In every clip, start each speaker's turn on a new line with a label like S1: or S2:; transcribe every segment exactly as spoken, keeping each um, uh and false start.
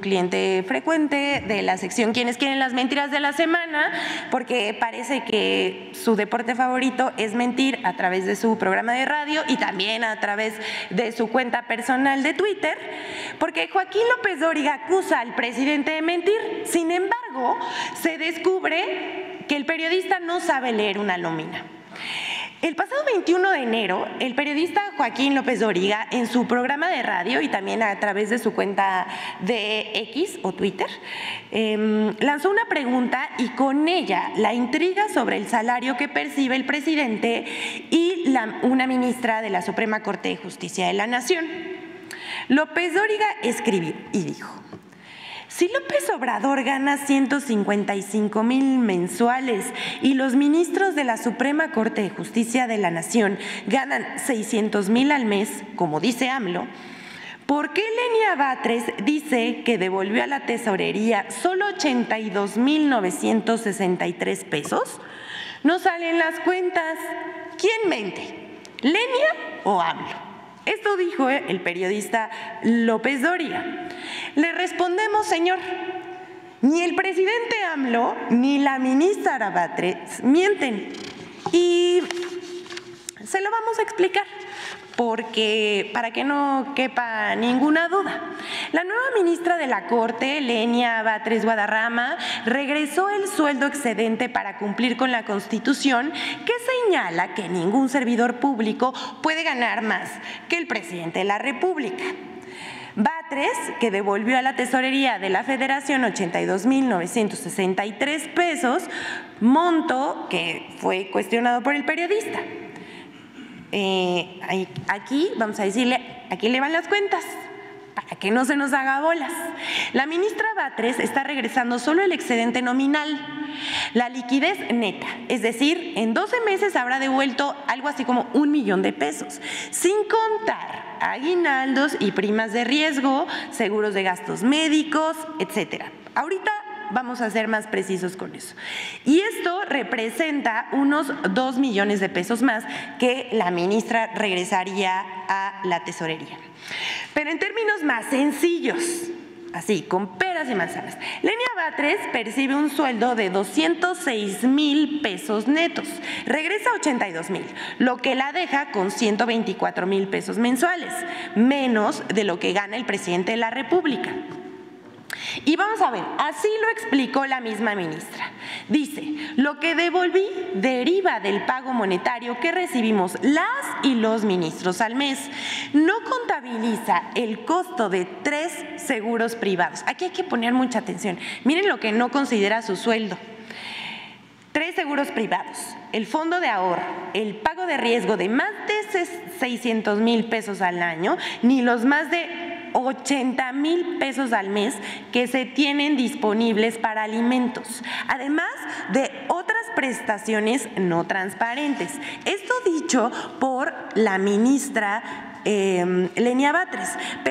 S1: cliente frecuente de la sección Quienes quieren las mentiras de la semana, porque parece que su deporte favorito es mentir a través de su programa de radio y también a través de su cuenta personal de Twitter, porque Joaquín López Dóriga acusa al presidente de mentir. Sin embargo, se descubre que el periodista no sabe leer una nómina. El pasado veintiuno de enero, el periodista Joaquín López Dóriga, en su programa de radio y también a través de su cuenta de X o Twitter, eh, lanzó una pregunta y con ella la intriga sobre el salario que percibe el presidente y la, una ministra de la Suprema Corte de Justicia de la Nación. López Dóriga escribió y dijo: si López Obrador gana ciento cincuenta y cinco mil mensuales y los ministros de la Suprema Corte de Justicia de la Nación ganan seiscientos mil al mes, como dice AMLO, ¿por qué Lenia Batres dice que devolvió a la tesorería solo ochenta y dos mil novecientos sesenta y tres pesos? No salen las cuentas. ¿Quién mente? ¿Lenia o AMLO? Esto dijo el periodista López Dóriga. Le respondemos, señor, ni el presidente AMLO ni la ministra Batres mienten. Y se lo vamos a explicar, porque para que no quepa ninguna duda. La nueva ministra de la Corte, Lenia Batres Guadarrama, regresó el sueldo excedente para cumplir con la Constitución, que señala que ningún servidor público puede ganar más que el presidente de la República. Batres, que devolvió a la tesorería de la Federación ochenta y dos mil novecientos sesenta y tres pesos, monto que fue cuestionado por el periodista. Eh, aquí vamos a decirle, aquí le van las cuentas, para que no se nos haga bolas. La ministra Batres está regresando solo el excedente nominal, la liquidez neta, es decir, en doce meses habrá devuelto algo así como un millón de pesos, sin contar aguinaldos y primas de riesgo, seguros de gastos médicos, etcétera. Ahorita vamos a ser más precisos con eso. Y esto representa unos dos millones de pesos más que la ministra regresaría a la tesorería. Pero en términos más sencillos, así, con peras y manzanas, Lenia Batres percibe un sueldo de doscientos seis mil pesos netos, regresa a ochenta y dos mil, lo que la deja con ciento veinticuatro mil pesos mensuales, menos de lo que gana el presidente de la República. Y vamos a ver, así lo explicó la misma ministra. Dice, lo que devolví deriva del pago monetario que recibimos las y los ministros al mes. No contabiliza el costo de tres seguros privados. Aquí hay que poner mucha atención. Miren lo que no considera su sueldo. Tres seguros privados, el fondo de ahorro, el pago de riesgo de más de seiscientos mil pesos al año, ni los más de ochenta mil pesos al mes que se tienen disponibles para alimentos, además de otras prestaciones no transparentes. Esto dicho por la ministra eh, Lenia Batres,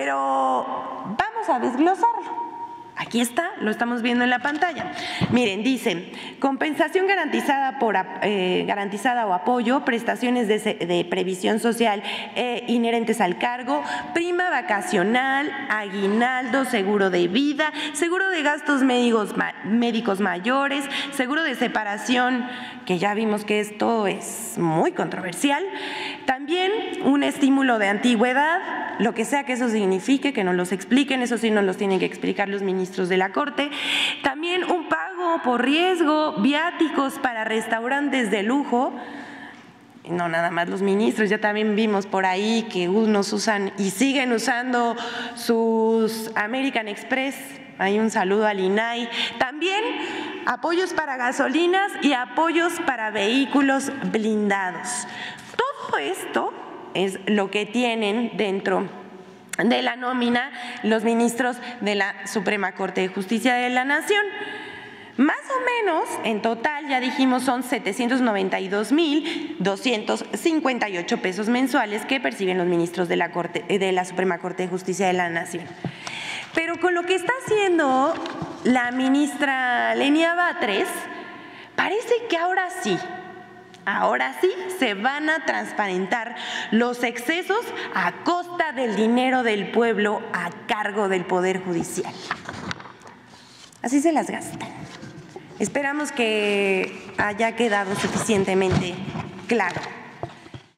S1: pero vamos a desglosarlo. Aquí está, lo estamos viendo en la pantalla. Miren, dicen, compensación garantizada por eh, garantizada o apoyo, prestaciones de, de previsión social eh, inherentes al cargo, prima vacacional, aguinaldo, seguro de vida, seguro de gastos médicos, médicos mayores, seguro de separación, que ya vimos que esto es muy controversial. También un estímulo de antigüedad, lo que sea que eso signifique, que nos los expliquen, eso sí nos los tienen que explicar los ministros de la Corte. También un pago por riesgo, viáticos para restaurantes de lujo. No nada más los ministros, ya también vimos por ahí que unos usan y siguen usando sus American Express. Hay un saludo al I N A I. También apoyos para gasolinas y apoyos para vehículos blindados. Todo esto es lo que tienen dentro de la nómina los ministros de la Suprema Corte de Justicia de la Nación. Más o menos, en total, ya dijimos, son setecientos noventa y dos mil doscientos cincuenta y ocho pesos mensuales que perciben los ministros de la, Corte, de la Suprema Corte de Justicia de la Nación. Pero con lo que está haciendo la ministra Lenia Batres, parece que ahora sí, ahora sí se van a transparentar los excesos a costa del dinero del pueblo a cargo del Poder Judicial. Así se las gastan. Esperamos que haya quedado suficientemente claro.